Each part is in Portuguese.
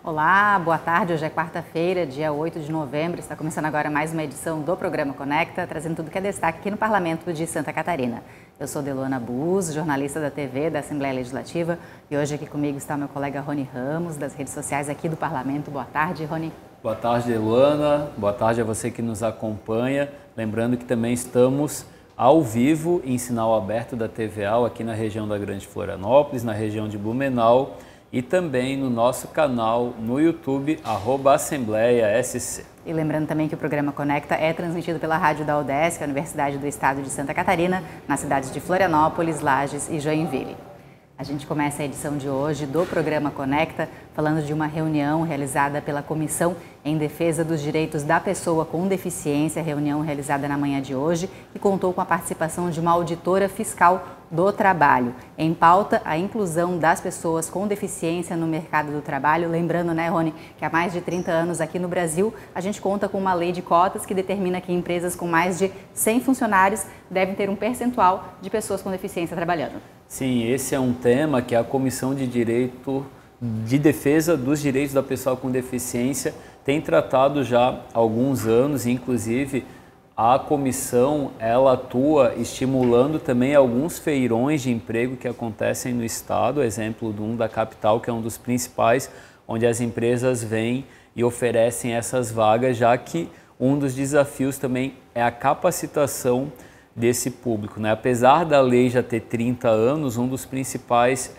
Olá, boa tarde. Hoje é quarta-feira, dia 8 de novembro. Está começando agora mais uma edição do programa Conecta, trazendo tudo que é destaque aqui no Parlamento de Santa Catarina. Eu sou Deluana Buz, jornalista da TV da Assembleia Legislativa, e hoje aqui comigo está meu colega Rony Ramos, das redes sociais aqui do Parlamento. Boa tarde, Rony. Boa tarde, Deluana. Boa tarde a você que nos acompanha. Lembrando que também estamos ao vivo em sinal aberto da TVA aqui na região da Grande Florianópolis, na região de Blumenau, e também no nosso canal no YouTube, @AssembleiaSC. E lembrando também que o programa Conecta é transmitido pela rádio da UDESC, a Universidade do Estado de Santa Catarina, nas cidades de Florianópolis, Lages e Joinville. A gente começa a edição de hoje do programa Conecta falando de uma reunião realizada pela Comissão em Defesa dos Direitos da Pessoa com Deficiência, reunião realizada na manhã de hoje, que contou com a participação de uma auditora fiscal do trabalho. Em pauta, a inclusão das pessoas com deficiência no mercado do trabalho. Lembrando, né, Rony, que há mais de 30 anos aqui no Brasil, a gente conta com uma lei de cotas que determina que empresas com mais de 100 funcionários devem ter um percentual de pessoas com deficiência trabalhando. Sim, esse é um tema que a Comissão de Defesa dos Direitos da Pessoa com Deficiência tem tratado já há alguns anos, inclusive a comissão ela atua estimulando também alguns feirões de emprego que acontecem no estado, exemplo de um da capital, que é um dos principais, onde as empresas vêm e oferecem essas vagas, já que um dos desafios também é a capacitação desse público, né? Apesar da lei já ter 30 anos, um dos principais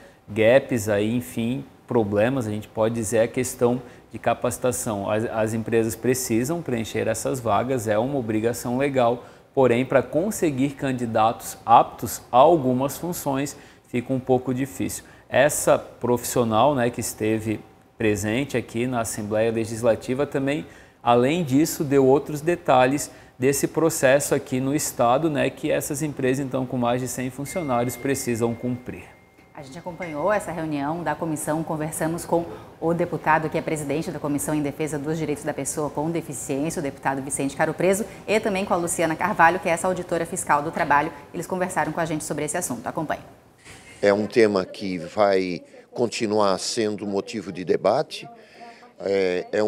gaps aí, enfim, problemas, a gente pode dizer, é a questão de capacitação. As empresas precisam preencher essas vagas, é uma obrigação legal, porém, para conseguir candidatos aptos a algumas funções, fica um pouco difícil. Essa profissional, né, que esteve presente aqui na Assembleia Legislativa também, além disso, deu outros detalhes desse processo aqui no estado, né, que essas empresas, então, com mais de 100 funcionários, precisam cumprir. A gente acompanhou essa reunião da comissão, conversamos com o deputado que é presidente da Comissão em Defesa dos Direitos da Pessoa com Deficiência, o deputado Vicente Caro Preso, e também com a Luciana Carvalho, que é essa auditora fiscal do trabalho. Eles conversaram com a gente sobre esse assunto. Acompanhe. É um tema que vai continuar sendo motivo de debate, é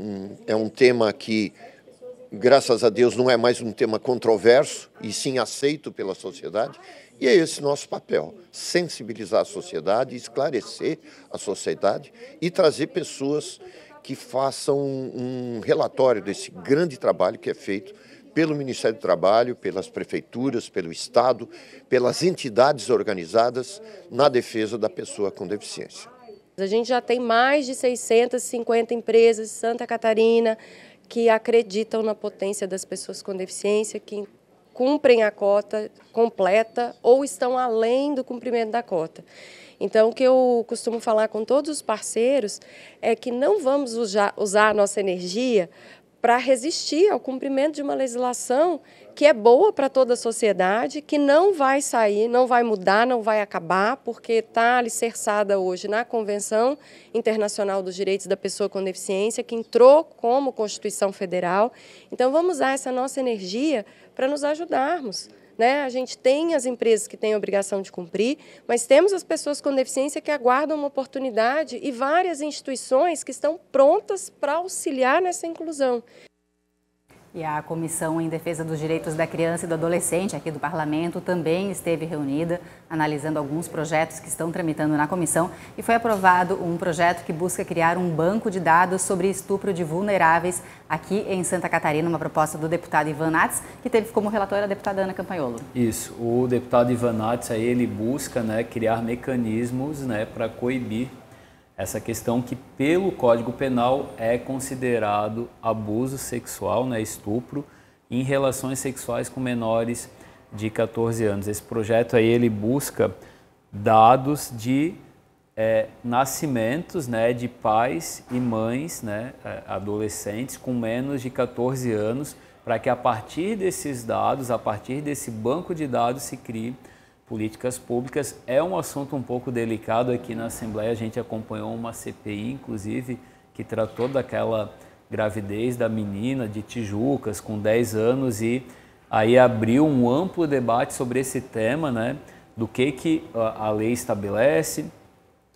um tema que, graças a Deus, não é mais um tema controverso, e sim aceito pela sociedade. E é esse nosso papel, sensibilizar a sociedade, esclarecer a sociedade e trazer pessoas que façam um relatório desse grande trabalho que é feito pelo Ministério do Trabalho, pelas prefeituras, pelo Estado, pelas entidades organizadas na defesa da pessoa com deficiência. A gente já tem mais de 650 empresas em Santa Catarina que acreditam na potência das pessoas com deficiência, que cumprem a cota completa ou estão além do cumprimento da cota. Então, o que eu costumo falar com todos os parceiros é que não vamos usar a nossa energia para resistir ao cumprimento de uma legislação que é boa para toda a sociedade, que não vai sair, não vai mudar, não vai acabar, porque está alicerçada hoje na Convenção Internacional dos Direitos da Pessoa com Deficiência, que entrou como Constituição Federal. Então, vamos usar essa nossa energia para nos ajudarmos, né? A gente tem as empresas que têm a obrigação de cumprir, mas temos as pessoas com deficiência que aguardam uma oportunidade e várias instituições que estão prontas para auxiliar nessa inclusão. E a Comissão em Defesa dos Direitos da Criança e do Adolescente aqui do Parlamento também esteve reunida, analisando alguns projetos que estão tramitando na comissão, e foi aprovado um projeto que busca criar um banco de dados sobre estupro de vulneráveis aqui em Santa Catarina, uma proposta do deputado Ivan Nats, que teve como relatora a deputada Ana Campanholo. Isso, o deputado Ivan Nats, aí ele busca, né, criar mecanismos, né, para coibir essa questão que pelo Código Penal é considerado abuso sexual, né, estupro, em relações sexuais com menores de 14 anos. Esse projeto aí ele busca dados de nascimentos, né, de pais e mães, né, adolescentes com menos de 14 anos, para que a partir desses dados, a partir desse banco de dados se crie políticas públicas. É um assunto um pouco delicado aqui na Assembleia, a gente acompanhou uma CPI, inclusive, que tratou daquela gravidez da menina de Tijucas, com 10 anos, e aí abriu um amplo debate sobre esse tema, né, do que a lei estabelece,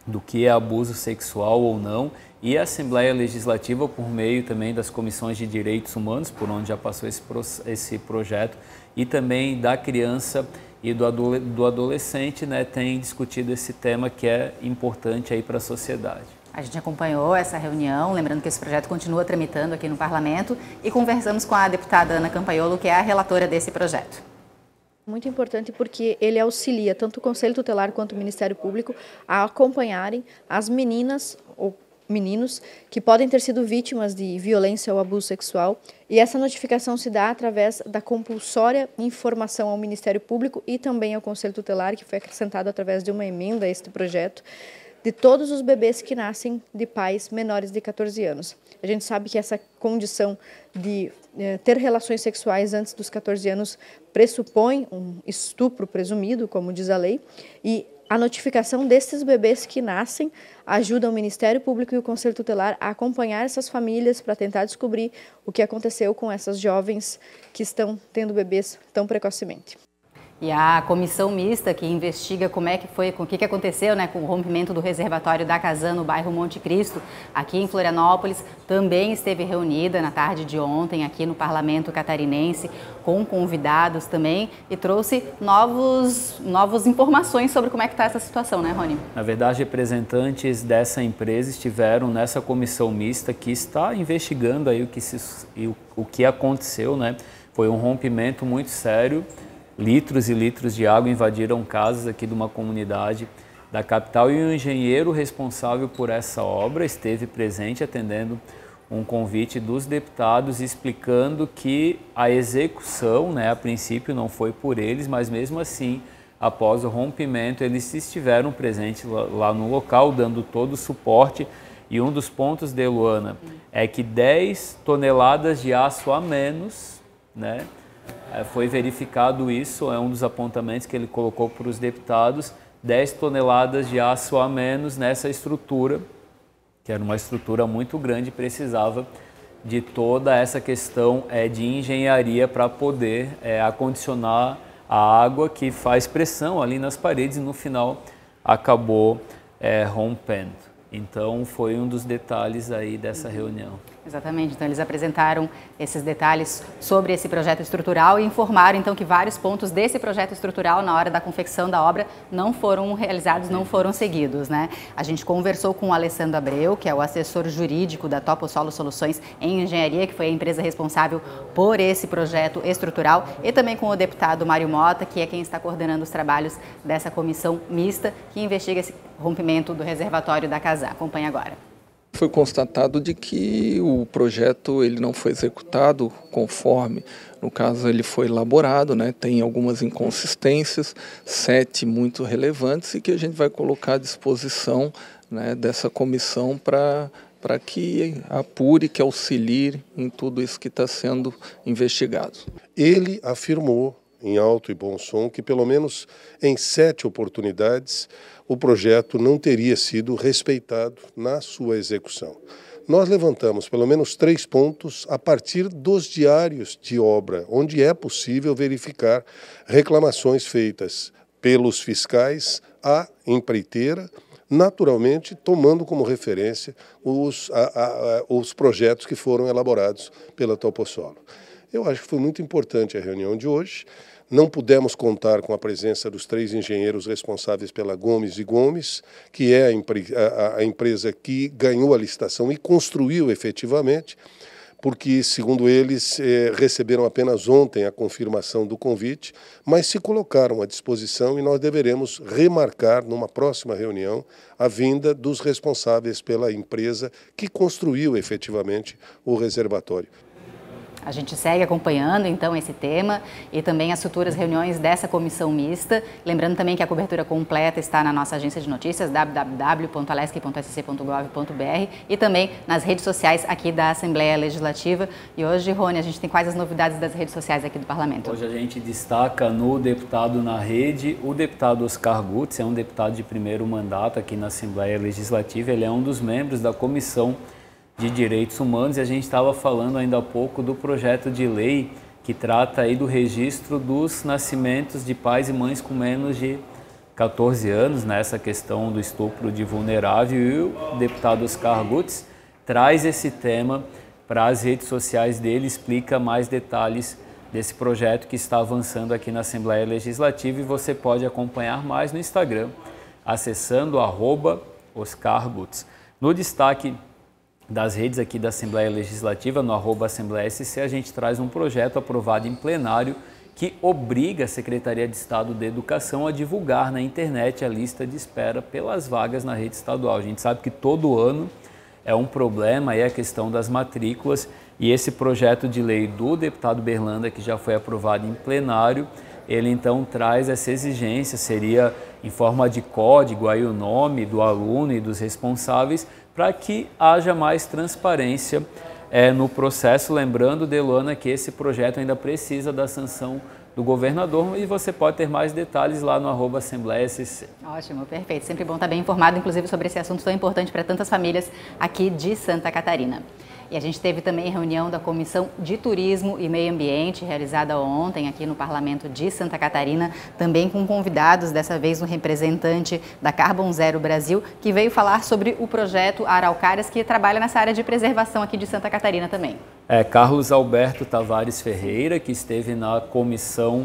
do que é abuso sexual ou não, e a Assembleia Legislativa, por meio também das comissões de direitos humanos, por onde já passou esse projeto, e também da criança e do adolescente, né, tem discutido esse tema que é importante aí para a sociedade. A gente acompanhou essa reunião, lembrando que esse projeto continua tramitando aqui no Parlamento, e conversamos com a deputada Ana Campaiolo, que é a relatora desse projeto. Muito importante porque ele auxilia tanto o Conselho Tutelar quanto o Ministério Público a acompanharem as meninas ou meninos que podem ter sido vítimas de violência ou abuso sexual, e essa notificação se dá através da compulsória informação ao Ministério Público e também ao Conselho Tutelar, que foi acrescentado através de uma emenda a este projeto, de todos os bebês que nascem de pais menores de 14 anos. A gente sabe que essa condição de ter relações sexuais antes dos 14 anos pressupõe um estupro presumido, como diz a lei, e a notificação desses bebês que nascem ajuda o Ministério Público e o Conselho Tutelar a acompanhar essas famílias para tentar descobrir o que aconteceu com essas jovens que estão tendo bebês tão precocemente. E a comissão mista que investiga como é que foi, com o que aconteceu, né, com o rompimento do reservatório da Casan no bairro Monte Cristo, aqui em Florianópolis, também esteve reunida na tarde de ontem aqui no Parlamento Catarinense, com convidados também, e trouxe novas informações sobre como é que está essa situação, né, Rony? Na verdade, representantes dessa empresa estiveram nessa comissão mista que está investigando aí o que aconteceu, né? Foi um rompimento muito sério. Litros e litros de água invadiram casas aqui de uma comunidade da capital, e o engenheiro responsável por essa obra esteve presente atendendo um convite dos deputados, explicando que a execução, né, a princípio não foi por eles, mas mesmo assim, após o rompimento, eles estiveram presentes lá no local, dando todo o suporte. E um dos pontos de Luana é que 10 toneladas de aço a menos, né, foi verificado isso, é um dos apontamentos que ele colocou para os deputados, 10 toneladas de aço a menos nessa estrutura, que era uma estrutura muito grande e precisava de toda essa questão de engenharia para poder acondicionar a água que faz pressão ali nas paredes, e no final acabou rompendo. Então foi um dos detalhes aí dessa reunião. Exatamente, então eles apresentaram esses detalhes sobre esse projeto estrutural e informaram então que vários pontos desse projeto estrutural na hora da confecção da obra não foram realizados, não foram seguidos, né? A gente conversou com o Alessandro Abreu, que é o assessor jurídico da Topo Solo Soluções em Engenharia, que foi a empresa responsável por esse projeto estrutural, e também com o deputado Mário Mota, que é quem está coordenando os trabalhos dessa comissão mista que investiga esse rompimento do reservatório da Casan. Acompanhe agora. Foi constatado de que o projeto ele não foi executado conforme, no caso, ele foi elaborado, né? Tem algumas inconsistências, 7 muito relevantes, e que a gente vai colocar à disposição, né, dessa comissão para que apure, que auxilie em tudo isso que está sendo investigado. Ele afirmou, em alto e bom som, que pelo menos em 7 oportunidades o projeto não teria sido respeitado na sua execução. Nós levantamos pelo menos 3 pontos a partir dos diários de obra, onde é possível verificar reclamações feitas pelos fiscais à empreiteira, naturalmente tomando como referência os projetos que foram elaborados pela Topo Solo. Eu acho que foi muito importante a reunião de hoje. Não pudemos contar com a presença dos 3 engenheiros responsáveis pela Gomes e Gomes, que é a empresa que ganhou a licitação e construiu efetivamente, porque, segundo eles, receberam apenas ontem a confirmação do convite, mas se colocaram à disposição, e nós deveremos remarcar numa próxima reunião a vinda dos responsáveis pela empresa que construiu efetivamente o reservatório. A gente segue acompanhando, então, esse tema e também as futuras reuniões dessa comissão mista. Lembrando também que a cobertura completa está na nossa agência de notícias, www.alesc.sc.gov.br, e também nas redes sociais aqui da Assembleia Legislativa. E hoje, Rony, a gente tem quais as novidades das redes sociais aqui do Parlamento? Hoje a gente destaca no Deputado na Rede o deputado Oscar Gutz, é um deputado de primeiro mandato aqui na Assembleia Legislativa. Ele é um dos membros da Comissão de Direitos Humanos, e a gente estava falando ainda há pouco do projeto de lei que trata aí do registro dos nascimentos de pais e mães com menos de 14 anos nessa questão do estupro de vulnerável, e o deputado Oscar Gutz traz esse tema para as redes sociais dele, explica mais detalhes desse projeto que está avançando aqui na Assembleia Legislativa, e você pode acompanhar mais no Instagram, acessando @Oscar Gutz. No destaque das redes aqui da Assembleia Legislativa, no @AssembleiaSC, a gente traz um projeto aprovado em plenário que obriga a Secretaria de Estado de Educação a divulgar na internet a lista de espera pelas vagas na rede estadual. A gente sabe que todo ano é um problema aí a questão das matrículas, e esse projeto de lei do deputado Berlanda, que já foi aprovado em plenário, ele então traz essa exigência, seria em forma de código aí o nome do aluno e dos responsáveis, para que haja mais transparência no processo. Lembrando, Deluana, que esse projeto ainda precisa da sanção do governador, e você pode ter mais detalhes lá no @AssembleiaSC. Ótimo, perfeito. Sempre bom estar bem informado, inclusive, sobre esse assunto tão importante para tantas famílias aqui de Santa Catarina. E a gente teve também reunião da Comissão de Turismo e Meio Ambiente, realizada ontem aqui no Parlamento de Santa Catarina, também com convidados, dessa vez um representante da Carbon Zero Brasil, que veio falar sobre o projeto Araucárias, que trabalha nessa área de preservação aqui de Santa Catarina também. Carlos Alberto Tavares Ferreira, que esteve na Comissão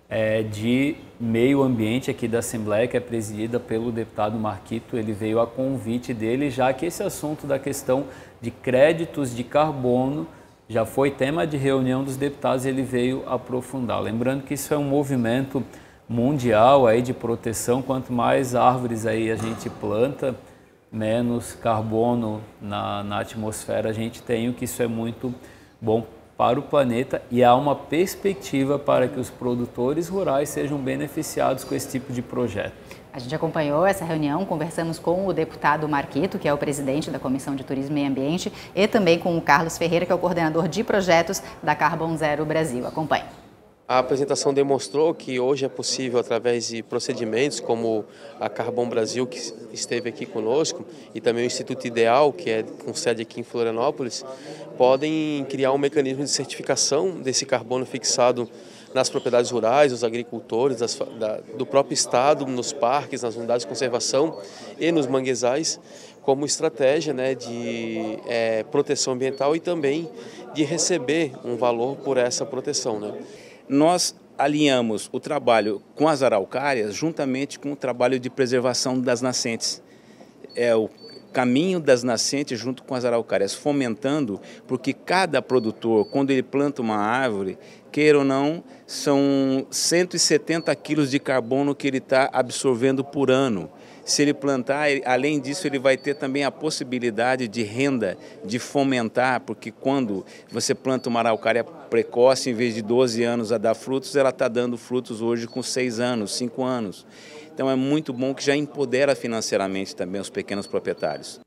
de Meio Ambiente aqui da Assembleia, que é presidida pelo deputado Marquito, ele veio a convite dele, já que esse assunto da questão de créditos de carbono já foi tema de reunião dos deputados, e ele veio aprofundar. Lembrando que isso é um movimento mundial aí de proteção, quanto mais árvores aí a gente planta, menos carbono na atmosfera a gente tem, o que isso é muito bom para o planeta, e há uma perspectiva para que os produtores rurais sejam beneficiados com esse tipo de projeto. A gente acompanhou essa reunião, conversamos com o deputado Marquito, que é o presidente da Comissão de Turismo e Meio Ambiente, e também com o Carlos Ferreira, que é o coordenador de projetos da Carbon Zero Brasil. Acompanhe. A apresentação demonstrou que hoje é possível, através de procedimentos como a Carbon Brasil, que esteve aqui conosco, e também o Instituto Ideal, que é com sede aqui em Florianópolis, podem criar um mecanismo de certificação desse carbono fixado nas propriedades rurais, dos agricultores, do próprio Estado, nos parques, nas unidades de conservação e nos manguezais, como estratégia, né, de proteção ambiental e também de receber um valor por essa proteção, né? Nós alinhamos o trabalho com as araucárias juntamente com o trabalho de preservação das nascentes. É o caminho das nascentes junto com as araucárias, fomentando, porque cada produtor, quando ele planta uma árvore, queira ou não, são 170 quilos de carbono que ele está absorvendo por ano. Se ele plantar, além disso, ele vai ter também a possibilidade de renda, de fomentar, porque quando você planta uma araucária precoce, em vez de 12 anos a dar frutos, ela está dando frutos hoje com 6 anos, 5 anos. Então é muito bom que já empodera financeiramente também os pequenos proprietários.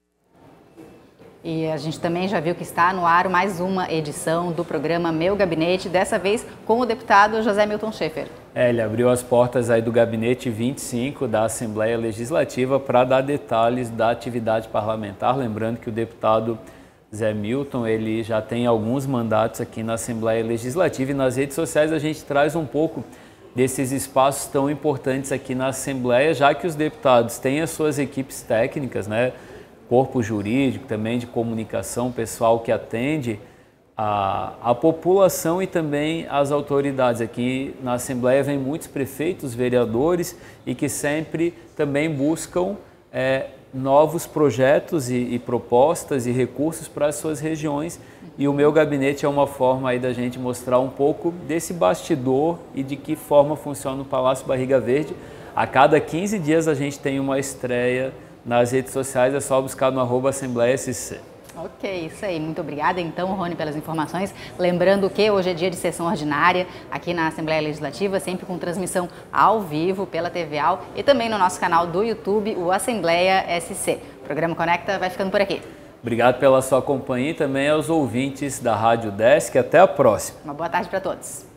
E a gente também já viu que está no ar mais uma edição do programa Meu Gabinete, dessa vez com o deputado José Milton Schaefer. Ele abriu as portas aí do Gabinete 25 da Assembleia Legislativa para dar detalhes da atividade parlamentar. Lembrando que o deputado Zé Milton, ele já tem alguns mandatos aqui na Assembleia Legislativa, e nas redes sociais a gente traz um pouco desses espaços tão importantes aqui na Assembleia, já que os deputados têm as suas equipes técnicas, né? Corpo jurídico, também de comunicação, pessoal que atende a população e também as autoridades. Aqui na Assembleia vem muitos prefeitos, vereadores, e que sempre também buscam novos projetos e propostas e recursos para as suas regiões. E o Meu Gabinete é uma forma aí da gente mostrar um pouco desse bastidor e de que forma funciona o Palácio Barriga Verde. A cada 15 dias a gente tem uma estreia nas redes sociais, é só buscar no @AssembleiaSC. Ok, isso aí. Muito obrigada, então, Rony, pelas informações. Lembrando que hoje é dia de sessão ordinária aqui na Assembleia Legislativa, sempre com transmissão ao vivo pela TVAL e também no nosso canal do YouTube, o Assembleia SC. O programa Conecta vai ficando por aqui. Obrigado pela sua companhia e também aos ouvintes da Rádio Desk. Até a próxima. Uma boa tarde para todos.